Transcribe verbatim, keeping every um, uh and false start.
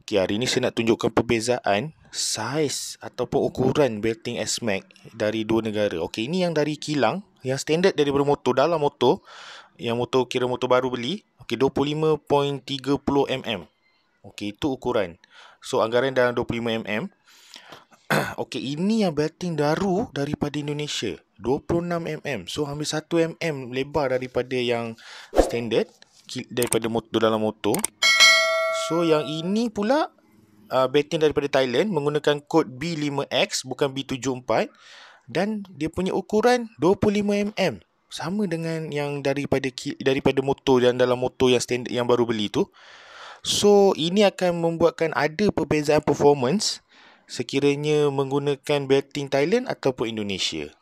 Okay, hari ni saya nak tunjukkan perbezaan saiz ataupun ukuran belting S-Max dari dua negara. Okay, ini yang dari kilang, yang standard daripada motor, dalam motor, yang motor kira motor baru beli. Okay, dua puluh lima perpulunan tiga puluh milimeter. Okay, itu ukuran. So, anggaran dalam dua puluh lima milimeter. Okay, ini yang belting baru daripada Indonesia, dua puluh enam milimeter. So, hampir satu milimeter lebar daripada yang standard, daripada motor dalam motor. So, yang ini pula uh, belting daripada Thailand menggunakan kod B lima X, bukan B tujuh empat. Dan dia punya ukuran dua puluh lima milimeter. Sama dengan yang daripada daripada motor yang dalam motor yang standard yang baru beli tu. So, ini akan membuatkan ada perbezaan performance sekiranya menggunakan belting Thailand ataupun Indonesia.